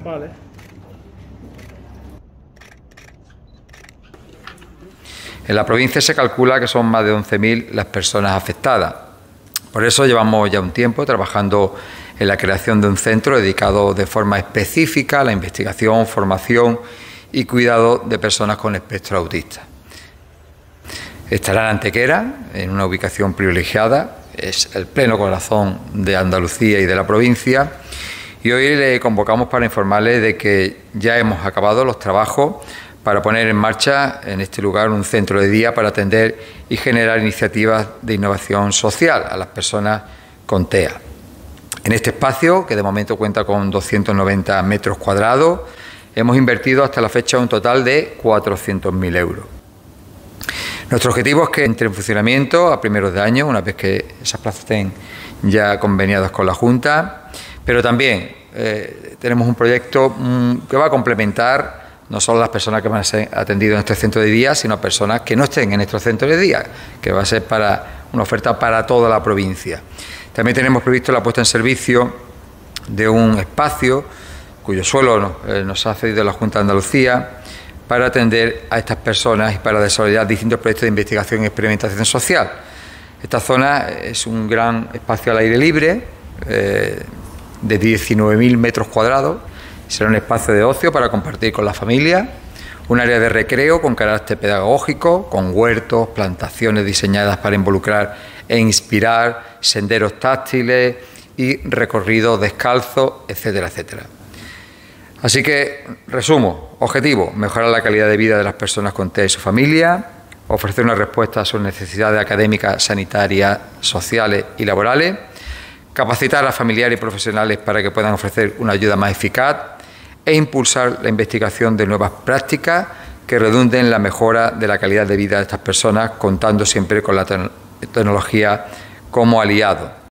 Vale. En la provincia se calcula que son más de 11.000 las personas afectadas. Por eso llevamos ya un tiempo trabajando en la creación de un centro dedicado de forma específica a la investigación, formación y cuidado de personas con espectro autista. Estará en Antequera, en una ubicación privilegiada, es el pleno corazón de Andalucía y de la provincia, y hoy le convocamos para informarle de que ya hemos acabado los trabajos para poner en marcha en este lugar un centro de día para atender y generar iniciativas de innovación social a las personas con TEA. En este espacio, que de momento cuenta con 290 metros cuadrados, hemos invertido hasta la fecha un total de 400.000 euros. Nuestro objetivo es que entre en funcionamiento a primeros de año, una vez que esas plazas estén ya conveniadas con la Junta, pero también tenemos un proyecto que va a complementar no solo las personas que van a ser atendidas en este centro de día, sino personas que no estén en nuestro centro de día, que va a ser para una oferta para toda la provincia. También tenemos previsto la puesta en servicio de un espacio cuyo suelo nos ha cedido la Junta de Andalucía para atender a estas personas y para desarrollar distintos proyectos de investigación y experimentación social. Esta zona es un gran espacio al aire libre de 19.000 metros cuadrados. Será un espacio de ocio para compartir con la familia, un área de recreo con carácter pedagógico, con huertos, plantaciones diseñadas para involucrar e inspirar, senderos táctiles y recorridos descalzos, etcétera, etcétera. Así que, resumo, objetivo, mejorar la calidad de vida de las personas con TEA y su familia, ofrecer una respuesta a sus necesidades académicas, sanitarias, sociales y laborales, capacitar a familiares y profesionales para que puedan ofrecer una ayuda más eficaz e impulsar la investigación de nuevas prácticas que redunden en la mejora de la calidad de vida de estas personas, contando siempre con la tecnología como aliado.